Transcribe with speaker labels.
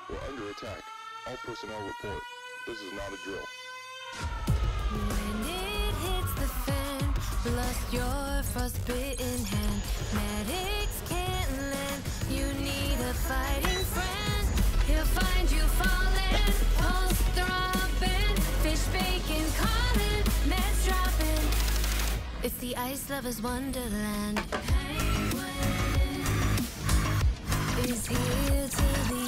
Speaker 1: We're under attack. All personnel report. This is not a drill.
Speaker 2: When it hits the fan, blast your frostbitten hand. Medics can't land. You need a fighting friend. He'll find you falling, pulse throbbing, fish bacon calling, meds dropping. It's the ice lover's wonderland. Penguin is here till the